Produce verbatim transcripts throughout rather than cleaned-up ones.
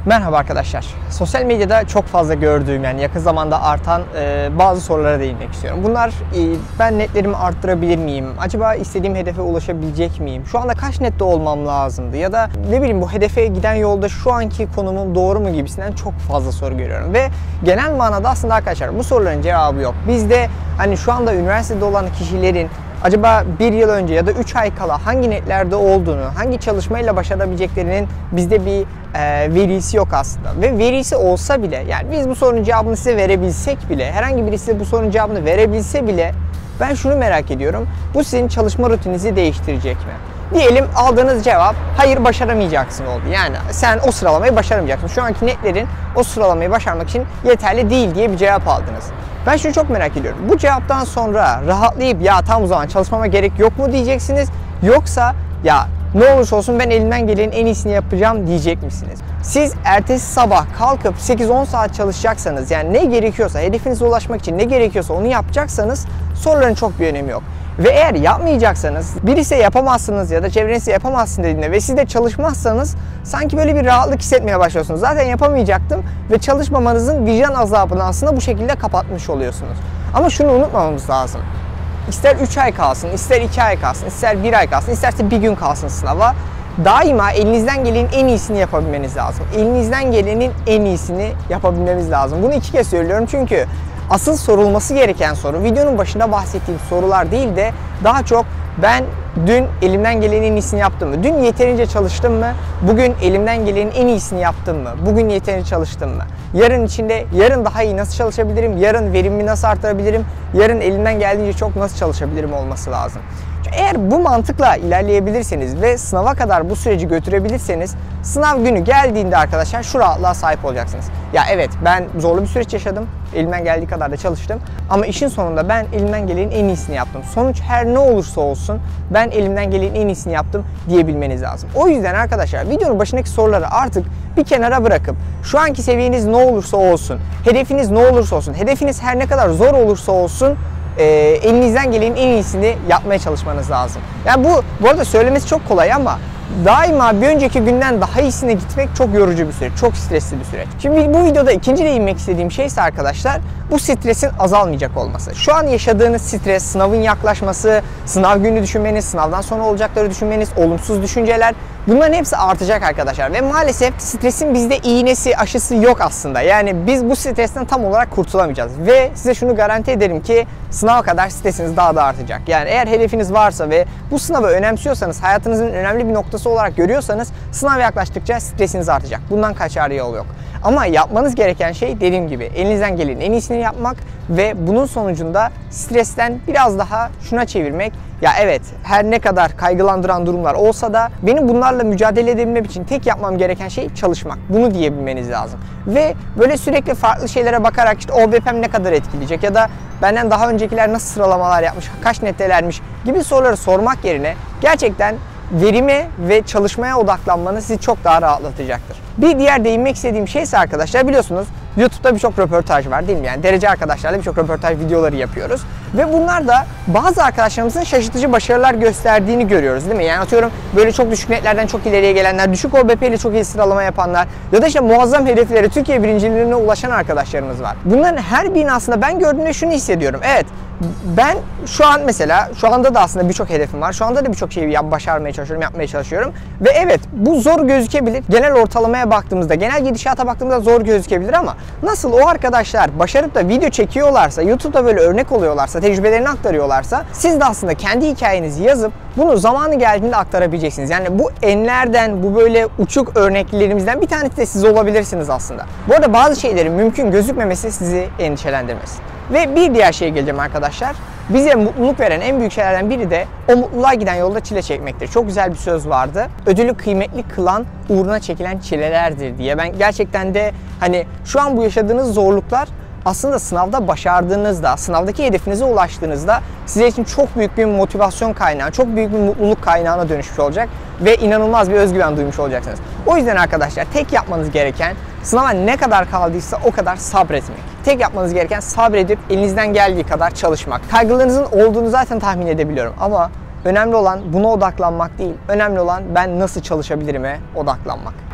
Merhaba arkadaşlar. Sosyal medyada çok fazla gördüğüm, yani yakın zamanda artan e, bazı sorulara değinmek istiyorum. Bunlar e, ben netlerimi arttırabilir miyim? Acaba istediğim hedefe ulaşabilecek miyim? Şu anda kaç nette olmam lazımdı? Ya da ne bileyim, bu hedefe giden yolda şu anki konumum doğru mu gibisinden çok fazla soru görüyorum. Ve genel manada aslında arkadaşlar bu soruların cevabı yok. Bizde hani şu anda üniversitede olan kişilerin acaba bir yıl önce ya da üç ay kala hangi netlerde olduğunu, hangi çalışmayla başarabileceklerinin bizde bir e, verisi yok aslında. Ve verisi olsa bile, yani biz bu sorunun cevabını size verebilsek bile, herhangi birisi size bu sorunun cevabını verebilse bile ben şunu merak ediyorum. Bu sizin çalışma rutininizi değiştirecek mi? Diyelim aldığınız cevap hayır, başaramayacaksın oldu. Yani sen o sıralamayı başaramayacaksın. Şu anki netlerin o sıralamayı başarmak için yeterli değil diye bir cevap aldınız. Ben şunu çok merak ediyorum. Bu cevaptan sonra rahatlayıp ya tam o zaman çalışmama gerek yok mu diyeceksiniz? Yoksa ya ne olursa olsun ben elimden gelenin en iyisini yapacağım diyecek misiniz? Siz ertesi sabah kalkıp sekiz on saat çalışacaksanız, yani ne gerekiyorsa, hedefinize ulaşmak için ne gerekiyorsa onu yapacaksanız soruların çok bir önemi yok. Ve eğer yapmayacaksanız, birisi yapamazsınız ya da çevrenizde yapamazsın dediğinde ve siz de çalışmazsanız sanki böyle bir rahatlık hissetmeye başlıyorsunuz. Zaten yapamayacaktım ve çalışmamanızın vicdan azabını aslında bu şekilde kapatmış oluyorsunuz. Ama şunu unutmamamız lazım. İster üç ay kalsın, ister iki ay kalsın, ister bir ay kalsın, isterse bir gün kalsın sınava, daima elinizden gelenin en iyisini yapabilmeniz lazım. Elinizden gelenin en iyisini yapabilmemiz lazım. Bunu iki kez söylüyorum çünkü asıl sorulması gereken soru, videonun başında bahsettiğim sorular değil de daha çok ben dün elimden gelenin en iyisini yaptım mı? Dün yeterince çalıştım mı? Bugün elimden gelenin en iyisini yaptım mı? Bugün yeterince çalıştım mı? Yarın içinde yarın daha iyi nasıl çalışabilirim? Yarın verimimi nasıl arttırabilirim? Yarın elimden geldiğince çok nasıl çalışabilirim olması lazım. Eğer bu mantıkla ilerleyebilirseniz ve sınava kadar bu süreci götürebilirseniz sınav günü geldiğinde arkadaşlar şu rahatlığa sahip olacaksınız. Ya evet, ben zorlu bir süreç yaşadım. Elimden geldiği kadar da çalıştım. Ama işin sonunda ben elimden gelenin en iyisini yaptım. Sonuç her ne olursa olsun ben elimden gelenin en iyisini yaptım diyebilmeniz lazım. O yüzden arkadaşlar videonun başındaki soruları artık bir kenara bırakıp şu anki seviyeniz ne olursa olsun, hedefiniz ne olursa olsun, hedefiniz her ne kadar zor olursa olsun E, elinizden gelenin en iyisini yapmaya çalışmanız lazım. Yani bu bu arada söylemesi çok kolay ama daima bir önceki günden daha iyisine gitmek çok yorucu bir süreç, çok stresli bir süreç. Şimdi bu videoda ikinci değinmek istediğim şey ise arkadaşlar bu stresin azalmayacak olması. Şu an yaşadığınız stres, sınavın yaklaşması, sınav günü düşünmeniz, sınavdan sonra olacakları düşünmeniz, olumsuz düşünceler, bunların hepsi artacak arkadaşlar. Ve maalesef stresin bizde iğnesi, aşısı yok aslında. Yani biz bu stresten tam olarak kurtulamayacağız. Ve size şunu garanti ederim ki sınava kadar stresiniz daha da artacak. Yani eğer hedefiniz varsa ve bu sınavı önemsiyorsanız, hayatınızın önemli bir noktası olarak görüyorsanız sınav yaklaştıkça stresiniz artacak. Bundan kaçar yol yok. Ama yapmanız gereken şey dediğim gibi elinizden gelenin en iyisini yapmak ve bunun sonucunda stresten biraz daha şuna çevirmek. Ya evet, her ne kadar kaygılandıran durumlar olsa da benim bunlarla mücadele edebilmem için tek yapmam gereken şey çalışmak. Bunu diyebilmeniz lazım. Ve böyle sürekli farklı şeylere bakarak işte O B P'm ne kadar etkileyecek ya da benden daha öncekiler nasıl sıralamalar yapmış, kaç nettelermiş gibi soruları sormak yerine gerçekten verime ve çalışmaya odaklanmanız sizi çok daha rahatlatacaktır. Bir diğer değinmek istediğim şey ise arkadaşlar, biliyorsunuz YouTube'da birçok röportaj var değil mi? Yani derece arkadaşlarla birçok röportaj videoları yapıyoruz. Ve bunlar da bazı arkadaşlarımızın şaşırtıcı başarılar gösterdiğini görüyoruz değil mi? Yani atıyorum böyle çok düşük netlerden çok ileriye gelenler, düşük O B P ile çok iyi sıralama yapanlar ya da işte muazzam hedeflere, Türkiye birinciliğine ulaşan arkadaşlarımız var. Bunların her birini aslında ben gördüğümde şunu hissediyorum. Evet, ben şu an mesela, şu anda da aslında birçok hedefim var. Şu anda da birçok şeyi yap, başarmaya çalışıyorum, yapmaya çalışıyorum. Ve evet, bu zor gözükebilir. Genel ortalamaya baktığımızda, genel gidişata baktığımızda zor gözükebilir ama nasıl o arkadaşlar başarıp da video çekiyorlarsa, YouTube'da böyle örnek oluyorlarsa, tecrübelerini aktarıyorlarsa siz de aslında kendi hikayenizi yazıp bunu zamanı geldiğinde aktarabileceksiniz. Yani bu enlerden, bu böyle uçuk örneklerimizden bir tanesi de siz olabilirsiniz aslında. Bu arada bazı şeylerin mümkün gözükmemesi sizi endişelendirmesin. Ve bir diğer şeye geleceğim arkadaşlar. Bize mutluluk veren en büyük şeylerden biri de o mutluluğa giden yolda çile çekmektir. Çok güzel bir söz vardı. Ödülü kıymetli kılan uğruna çekilen çilelerdir diye. Ben gerçekten de hani şu an bu yaşadığınız zorluklar aslında sınavda başardığınızda, sınavdaki hedefinize ulaştığınızda size için çok büyük bir motivasyon kaynağı, çok büyük bir mutluluk kaynağına dönüşmüş olacak ve inanılmaz bir özgüven duymuş olacaksınız. O yüzden arkadaşlar tek yapmanız gereken sınava ne kadar kaldıysa o kadar sabretmek. Tek yapmanız gereken sabredip elinizden geldiği kadar çalışmak. Kaygılarınızın olduğunu zaten tahmin edebiliyorum ama önemli olan buna odaklanmak değil. Önemli olan ben nasıl çalışabilirim'e odaklanmak.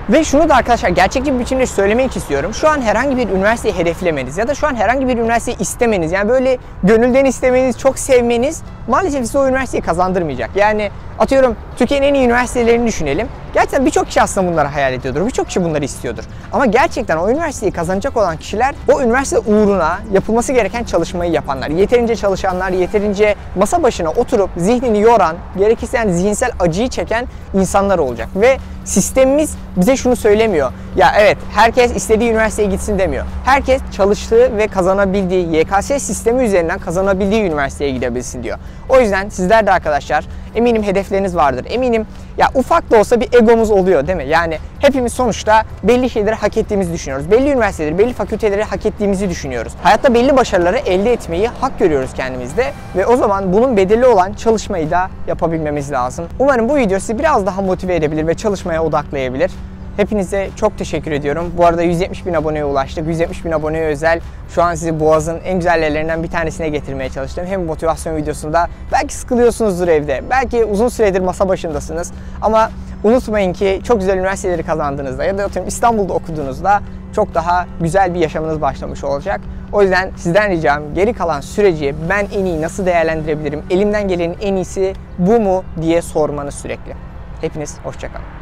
Ve şunu da arkadaşlar gerçekçi bir biçimde söylemek istiyorum. Şu an herhangi bir üniversiteyi hedeflemeniz ya da şu an herhangi bir üniversiteyi istemeniz, yani böyle gönülden istemeniz, çok sevmeniz maalesef size o üniversiteyi kazandırmayacak. Yani atıyorum Türkiye'nin en iyi üniversitelerini düşünelim. Gerçekten birçok kişi aslında bunları hayal ediyordur. Birçok kişi bunları istiyordur. Ama gerçekten o üniversiteyi kazanacak olan kişiler o üniversite uğruna yapılması gereken çalışmayı yapanlar. Yeterince çalışanlar, yeterince masa başına oturup zihnini yoran, gerekirse yani zihinsel acıyı çeken insanlar olacak. Ve sistemimiz bize şunu söylemiyor. Ya evet, herkes istediği üniversiteye gitsin demiyor. Herkes çalıştığı ve kazanabildiği, Y K S sistemi üzerinden kazanabildiği üniversiteye gidebilsin diyor. O yüzden sizler de arkadaşlar eminim hedefleriniz vardır. Eminim ya ufak da olsa bir egomuz oluyor değil mi? Yani hepimiz sonuçta belli şeyleri hak ettiğimizi düşünüyoruz. Belli üniversiteleri, belli fakülteleri hak ettiğimizi düşünüyoruz. Hayatta belli başarıları elde etmeyi hak görüyoruz kendimizde ve o zaman bunun bedeli olan çalışmayı da yapabilmemiz lazım. Umarım bu video sizi biraz daha motive edebilir ve çalışmaya odaklayabilir. Hepinize çok teşekkür ediyorum. Bu arada yüz yetmiş bin aboneye ulaştık. yüz yetmiş bin aboneye özel şu an sizi Boğaz'ın en güzel yerlerinden bir tanesine getirmeye çalıştım. Hem motivasyon videosunda belki sıkılıyorsunuzdur evde. Belki uzun süredir masa başındasınız. Ama unutmayın ki çok güzel üniversiteleri kazandığınızda ya da İstanbul'da okuduğunuzda çok daha güzel bir yaşamınız başlamış olacak. O yüzden sizden ricam geri kalan süreci ben en iyi nasıl değerlendirebilirim? Elimden gelenin en iyisi bu mu diye sormanız sürekli. Hepiniz hoşça kalın.